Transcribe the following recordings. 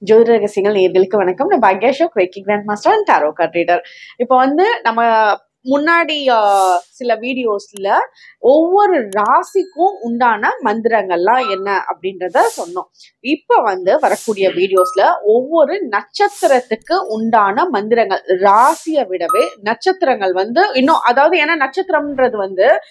ஜோதிட நேயர்களுக்கு வணக்கம். நான் பாக்யா கிரேக்கி grand master and tarot card reader. இப்போ நம்ம முன்னாடி சில வீடியோஸ்ல ஒவ்வொரு ராசிக்கும் உண்டான மந்திரங்கள்லாம் என்ன அப்படின்றத சொன்னோம். இப்ப வரக்கூடிய வீடியோஸ்ல ஒவ்வொரு நட்சத்திரத்துக்கு உண்டான மந்திரங்கள், ராசியை விடவே நட்சத்திரங்கள் இன்னும், அதாவது ஏன்னா நட்சத்திரம்ன்றது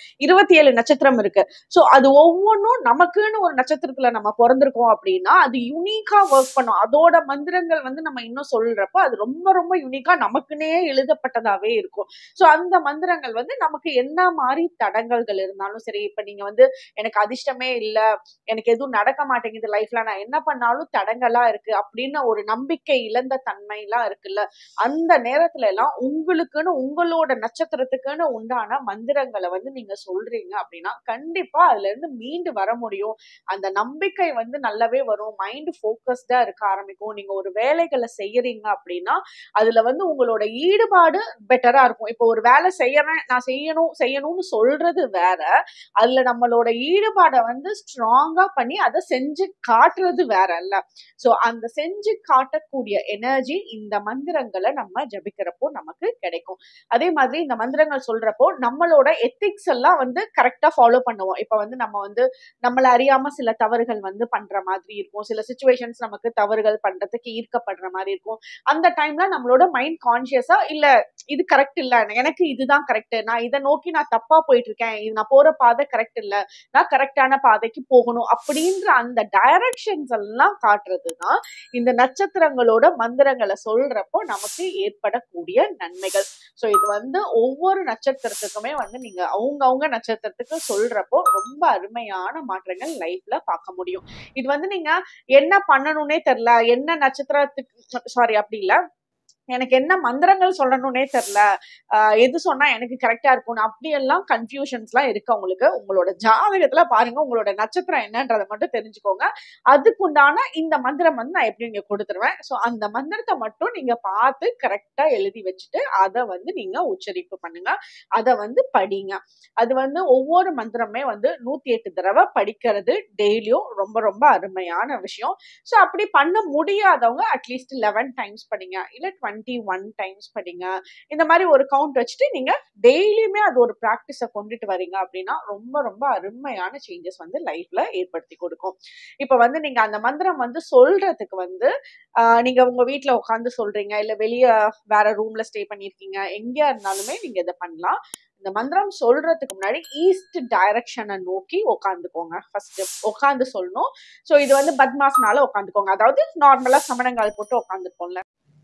27 நட்சத்திரம் இருக்கு. ஸோ அது ஒவ்வொன்றும் நமக்குன்னு ஒரு நட்சத்திரத்துல நம்ம பிறந்திருக்கோம் அப்படின்னா அது யூனிக்கா ஒர்க் பண்ணும். அதோட மந்திரங்கள் நம்ம இன்னும் சொல்றப்ப அது ரொம்ப ரொம்ப யூனிக்கா நமக்குன்னே எழுதப்பட்டதாவே இருக்கும். ஸோ அந்த மந்திரங்கள் நமக்கு என்ன மாதிரி தடங்கல்கள் இருந்தாலும் சரி, இப்ப நீங்க எனக்கு அதிர்ஷ்டமே இல்லை, எனக்கு எதுவும் நடக்க மாட்டேங்குது லைஃப்ல, நான் என்ன பண்ணாலும் தடங்கலா இருக்கு அப்படின்னு ஒரு நம்பிக்கை இழந்த தன்மை எல்லாம் இருக்குல்ல, அந்த நேரத்துல எல்லாம் உங்களுக்குன்னு உங்களோட நட்சத்திரத்துக்குன்னு உண்டான மந்திரங்களை நீங்க சொல்றீங்க அப்படின்னா கண்டிப்பா அதுல இருந்து மீண்டு வர முடியும். அந்த நம்பிக்கை நல்லாவே வரும். மைண்ட் போக்கஸ்டா இருக்க ஆரம்பிக்கும். நீங்க ஒரு வேலைகளை செய்யறீங்க அப்படின்னா அதுல உங்களோட ஈடுபாடு பெட்டரா இருக்கும். இப்போ ஒரு வேலை செய்யறேன், நான் செய்யணும்னு சொல்றது வேற, அதுல நம்மளோட ஈடுபாடை ஸ்ட்ராங்கா பண்ணி அதை செஞ்சு காட்டுறது வேற இல்ல. சோ அந்த செஞ்சு காட்டக்கூடிய எனர்ஜி இந்த மந்திரங்களை நம்ம ஜபிக்கிறப்போ நமக்கு கிடைக்கும். அதே மாதிரி இந்த மந்திரங்கள் சொல்றப்போ நம்மளோட எத்திக்ஸ் எல்லாம் கரெக்டா ஃபாலோ பண்ணுவோம். இப்ப நம்ம நம்மள அறியாம சில தவறுகள் பண்ற மாதிரி இருக்கும். சில சிச்சுவேஷன்ஸ் நமக்கு தவறுகள் பண்றதுக்கு ஈர்க்கப்படுற மாதிரி இருக்கும். அந்த டைம்ல நம்மளோட மைண்ட் கான்சியஸா இல்ல இது கரெக்ட் இல்ல, எனக்கு இதுதான் கரெக்ட், நான் இதை நோக்கி நான் தப்பா போயிட்டு இருக்கேன், இது நான் போற பாதை கரெக்ட் இல்ல, நான் கரெக்டான பாதைக்கு போகணும் அப்படின்ற அந்த டைரக்ஷன்ஸ் எல்லாம் காட்டுறதுதான் இந்த நட்சத்திரங்களோட மந்திரங்களை சொல்றப்போ நமக்கு ஏற்படக்கூடிய நன்மைகள். சோ இது ஒவ்வொரு நட்சத்திரத்துக்குமே நீங்க அவங்க நட்சத்திரத்துக்கு சொல்றப்போ ரொம்ப அருமையான மாற்றங்கள் லைஃப்ல பார்க்க முடியும். இது நீங்க என்ன பண்ணணும்னே தெரியல, என்ன நட்சத்திரத்துக்கு சாரி அப்படி இல்ல, எனக்கு என்ன மந்திரங்கள் சொல்லணும்னே தெரியல, எது சொன்னா எனக்கு கரெக்டா இருக்கும், அப்படியெல்லாம் கன்ஃபியூஷன்ஸ் எல்லாம் இருக்கு உங்களுக்கு. உங்களோட ஜாதகத்துல பாருங்க, உங்களோட நட்சத்திரம் என்னன்றதை மட்டும் தெரிஞ்சுக்கோங்க. அதுக்குண்டான இந்த மந்திரம் நான் எப்படி நீங்க கொடுத்துருவேன். ஸோ அந்த மந்திரத்தை மட்டும் நீங்க பார்த்து கரெக்டா எழுதி வச்சுட்டு அதை நீங்க உச்சரிப்பு பண்ணுங்க, அதை படிங்க. அது ஒவ்வொரு மந்திரமே 108 தடவை படிக்கிறது டெய்லியும் ரொம்ப ரொம்ப அருமையான விஷயம். ஸோ அப்படி பண்ண முடியாதவங்க அட்லீஸ்ட் 11 டைம்ஸ் படிங்க, இல்ல 21 டைம்ஸ் படிங்க. இந்த மாதிரி ஒரு கவுண்ட் வச்சுட்டு நீங்க டெய்லியுமே அது ஒரு பிராக்டிஸ கொண்டுட்டு வரீங்க அப்படின்னா ரொம்ப ரொம்ப அருமையான சேஞ்சஸ் லைஃப்ல ஏற்படுத்தி கொடுக்கும். இப்ப நீங்க அந்த மந்திரம் சொல்றதுக்கு நீங்க உங்க வீட்டுல உட்காந்து சொல்றீங்க, இல்ல வெளியே வேற ரூம்ல ஸ்டே பண்ணிருக்கீங்க, எங்கேயா இருந்தாலுமே நீங்க இதை பண்ணலாம். இந்த மந்திரம் சொல்றதுக்கு முன்னாடி ஈஸ்ட் டைரக்ஷனை நோக்கி உட்காந்துக்கோங்க. ஃபர்ஸ்ட் உட்காந்து சொல்லணும். சோ இது பத்மாசனால உட்காந்துக்கோங்க, அதாவது நார்மலா சமணங்கால் போட்டு உட்காந்துருக்கோம்ல.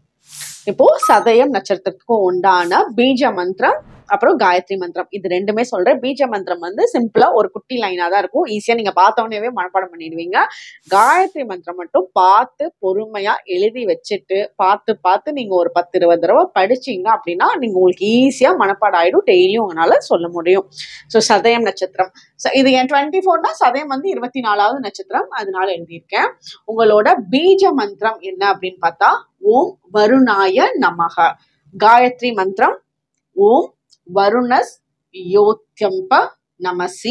இப்போ சதயம் நட்சத்திரத்துக்கும் உண்டான பீஜ மந்திரம் அப்புறம் காயத்ரி மந்திரம், இது ரெண்டுமே சொல்றேன். பீஜ மந்திரம் சிம்பிளா ஒரு குட்டி லைனா தான் இருக்கும், ஈஸியா நீங்க பார்த்தோன்னே மனப்பாடம் பண்ணிடுவீங்க. காயத்ரி மந்திரம் மட்டும் பார்த்து பொறுமையா எழுதி வச்சுட்டு பார்த்து நீங்க ஒரு 10-20 தடவை படிச்சீங்க அப்படின்னா நீங்க உங்களுக்கு ஈஸியா மனப்பாடம் ஆயிடும், டெய்லியும் உங்களால சொல்ல முடியும். ஸோ சதயம் நட்சத்திரம், இது என் 24னா சதயம் 24வது நட்சத்திரம், அதனால எழுதியிருக்கேன். உங்களோட பீஜ மந்திரம் என்ன அப்படின்னு பார்த்தா ஓம் வருணாய நமக. காயத்ரி மந்திரம் ஓம் வருணஸ் யோத்யம்ப நமசி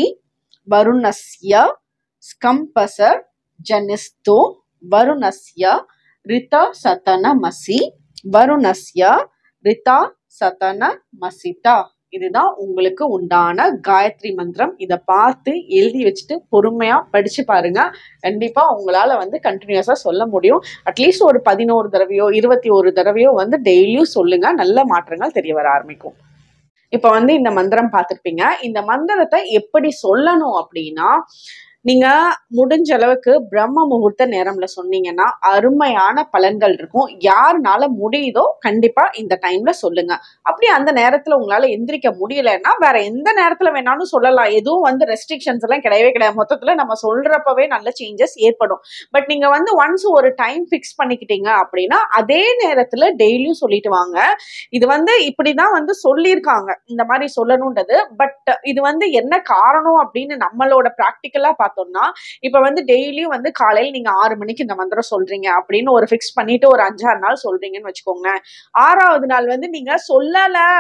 வருணஸ்ய ஸ்கம்பசர் ஜனிஸ்தோ வருணஸ்ய ரித சதனமசி வருணஸ்ய ரிதா சதனமசிதா. இதுதான் உங்களுக்கு உண்டான காயத்ரி மந்திரம். இதை பார்த்து எழுதி வச்சுட்டு பொறுமையா படிச்சு பாருங்க. கண்டிப்பா உங்களால கண்டினியூஸா சொல்ல முடியும். அட்லீஸ்ட் ஒரு 11 தடவையோ 21 தடவையோ டெய்லியும் சொல்லுங்க, நல்ல மாற்றங்கள் தெரிய வர ஆரம்பிக்கும். இப்ப இந்த மந்திரம் பார்த்திருப்பீங்க. இந்த மந்திரத்தை எப்படி சொல்லணும் அப்படின்னா, நீங்க முடிஞ்ச அளவுக்கு பிரம்ம முகூர்த்த நேரம்ல சொன்னீங்கன்னா அருமையான பலன்கள் இருக்கும். யாருனால முடியுதோ கண்டிப்பா இந்த டைம்ல சொல்லுங்க. அப்படி அந்த நேரத்துல உங்களால எந்திரிக்க முடியலன்னா வேற எந்த நேரத்துல வேணாலும் சொல்லலாம். எதுவும் ரெஸ்ட்ரிக்ஷன்ஸ் எல்லாம் கிடையவே கிடையாது. மொத்தத்துல நம்ம சொல்றப்பவே நல்ல சேஞ்சஸ் ஏற்படும். பட் நீங்க ஒன்ஸ் ஒரு டைம் பிக்ஸ் பண்ணிக்கிட்டீங்க அப்படின்னா அதே நேரத்துல டெய்லியும் சொல்லிட்டு வாங்க. இது இப்படிதான் சொல்லியிருக்காங்க இந்த மாதிரி சொல்லணும்ன்றது. பட் இது என்ன காரணம் அப்படின்னு நம்மளோட பிராக்டிக்கலா பார்த்தோம்னா, இப்ப டெய்லியும் காலையில் நீங்க 6 மணிக்கு இந்த மந்திரம் சொல்றீங்க அப்படின்னு ஒரு பிக்ஸ் பண்ணிட்டு ஒரு 5-6 நாள் சொல்றீங்கன்னு வச்சுக்கோங்க. 6வது நாள் நீங்க சொல்லல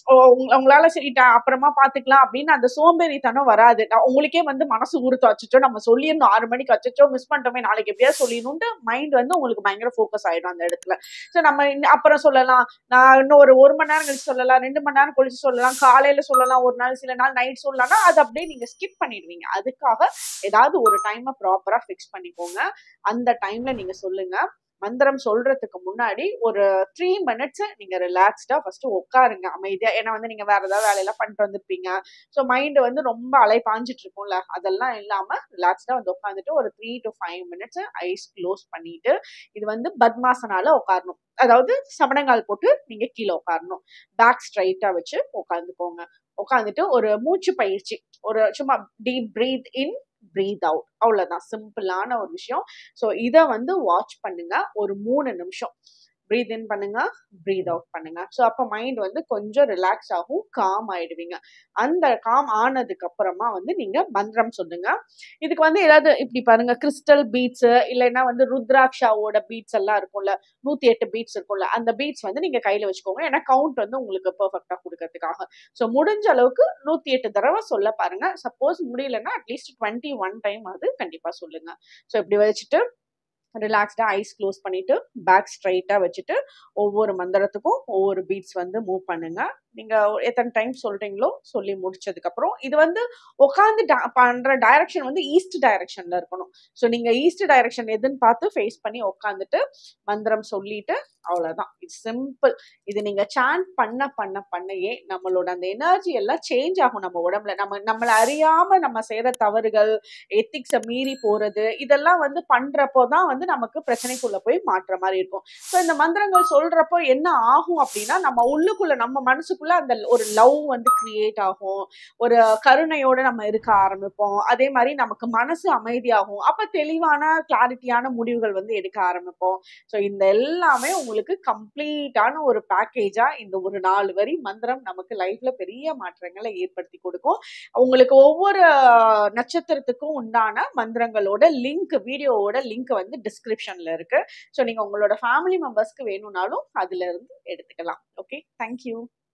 உங்களால சரிட்டா அப்புறமா பாத்துக்கலாம் அப்படின்னு அந்த சோம்பேறித்தனம் வராது. உங்களுக்கே வந்து மனசு உறுத்த வச்சுட்டோம், நம்ம சொல்லியிருந்தோம் 6 மணிக்கு வச்சுச்சோ, மிஸ் பண்ணிட்டோமே, நாளைக்கு எப்படியாவது சொல்லிடணும்ட்டு மைண்ட் வந்து உங்களுக்கு பயங்கர ஃபோக்கஸ் ஆயிடும் அந்த இடத்துல. சோ நம்ம அப்புறம் சொல்லலாம், நான் இன்னும் ஒரு மணி நேரம் கழிச்சு சொல்லலாம், 2 மணி நேரம் கழிச்சு சொல்லலாம், காலையில சொல்லலாம், ஒரு நாள் சில நாள் நைட் சொல்லலாம்னா அது அப்படியே நீங்க ஸ்கிப் பண்ணிடுவீங்க. அதுக்காக ஏதாவது ஒரு டைமை ப்ராப்பரா ஃபிக்ஸ் பண்ணிக்கோங்க. அந்த டைம்ல நீங்க சொல்லுங்க. மந்திரம் சொல்றதுக்கு முன்னாடி ஒரு 3 minutes நீங்க ரிலாக்ஸ்டா ஃபர்ஸ்ட் உட்காருங்க அமைதியா. ஏன்னா வந்து நீங்க வேற ஏதாவது வேலையெல்லாம் பண்ணிட்டு வந்திருப்பீங்க. ஸோ மைண்ட் வந்து ரொம்ப அலைப்பாஞ்சிட்டு இருக்கும்ல, அதெல்லாம் இல்லாம ரிலாக்ஸ்டா வந்து உட்காந்துட்டு ஒரு 3 to 5 minutes ஐஸ் க்ளோஸ் பண்ணிட்டு, இது வந்து பத்மாசனால உட்காரணும். அதாவது சமணங்கால் போட்டு நீங்க கீழே உட்காரணும். பேக் ஸ்ட்ரைட்டா வச்சு உட்காந்துக்கோங்க. உட்காந்துட்டு ஒரு மூச்சு பயிற்சி, ஒரு சும்மா deep breathe in breathe out, அவ்வளவுதான். சிம்பிளான ஒரு விஷயம். ஸோ இதை வந்து வாட்ச் பண்ணுங்க ஒரு 3 நிமிஷம். பிரீத் இன் பண்ணுங்க, பிரீத் அவுட் பண்ணுங்க. ஸோ அப்போ மைண்ட் வந்து கொஞ்சம் ரிலாக்ஸ் ஆகும், காம் ஆயிடுவீங்க. அந்த காம் ஆனதுக்கு அப்புறமா வந்து நீங்க மந்திரம் சொல்லுங்க. இதுக்கு வந்து ஏதாவது இப்படி பாருங்க, கிறிஸ்டல் பீட்ஸ் இல்லைன்னா வந்து ருத்ராட்சாவோட பீட்ஸ் எல்லாம் இருக்கும்ல, 108 பீட்ஸ் இருக்கும்ல, அந்த பீட்ஸ் வந்து நீங்க கையில வச்சுக்கோங்க. ஏன்னா கவுண்ட் வந்து உங்களுக்கு பெர்ஃபெக்டா கொடுக்கறதுக்காக. ஸோ முடிஞ்ச அளவுக்கு 108 தடவை சொல்ல பாருங்க. சப்போஸ் முடியலன்னா அட்லீஸ்ட் 21 டைம் அது கண்டிப்பா சொல்லுங்க. ஸோ இப்படி வச்சுட்டு ரிலாக்ஸ்டா ஐஸ் க்ளோஸ் பண்ணிட்டு பேக் ஸ்ட்ரைட்டா வச்சுட்டு ஒவ்வொரு மந்திரத்துக்கும் ஒவ்வொரு பீட்ஸ் வந்து மூவ் பண்ணுங்க. நீங்க எத்தனை டைம் சொல்றீங்களோ சொல்லி முடிச்சதுக்கு அப்புறம் இது வந்து உட்காந்து பண்ற டைரக்ஷன் வந்து ஈஸ்ட் டைரக்ஷன்ல இருக்கணும். ஸோ நீங்க ஈஸ்ட் டைரக்ஷன் எதுன்னு பார்த்து ஃபேஸ் பண்ணி உட்காந்துட்டு மந்திரம் சொல்லிட்டு அவ்வளவுதான். It's simple. இது நீங்க சாண்ட் பண்ண பண்ண பண்ணையே நம்மளோட அந்த எனர்ஜி எல்லாம் சேஞ்ச் ஆகும் நம்ம உடம்புல. நம்மள அறியாம நம்ம செய்யற தவறுகள், எத்திக்ஸை மீறி போறது, இதெல்லாம் வந்து பண்றப்போதான் வந்து நமக்கு பிரச்சனைக்குள்ள போய் மாற்ற மாதிரி இருக்கும். ஸோ இந்த மந்திரங்கள் சொல்றப்போ என்ன ஆகும் அப்படின்னா, நம்ம உள்ளுக்குள்ள நம்ம மனசுக்குள்ள அந்த ஒரு லவ் வந்து கிரியேட் ஆகும். ஒரு கருணையோட நம்ம இருக்க ஆரம்பிப்போம். அதே மாதிரி நமக்கு மனசு அமைதியாகும். அப்ப தெளிவான கிளாரிட்டியான முடிவுகள் வந்து எடுக்க ஆரம்பிப்போம். ஸோ இந்த எல்லாமே உங்களுக்கு கம்ப்ளீட்டான ஒரு பேக்கேஜா இந்த ஒரு 4 வரி மந்திரம் நமக்கு லைஃப்ல பெரிய மாற்றங்களை ஏற்படுத்தி கொடுக்கும். உங்களுக்கு ஒவ்வொரு நட்சத்திரத்துக்கும் உண்டான மந்திரங்களோட லிங்க், வீடியோவோட லிங்க் வந்து டிஸ்கிரிப்ஷன்ல இருக்கு. ஸோ நீங்க உங்களோட ஃபேமிலி மெம்பர்ஸ்க்கு வேணும்னாலும் அதுல இருந்து எடுத்துக்கலாம். Okay, thank you.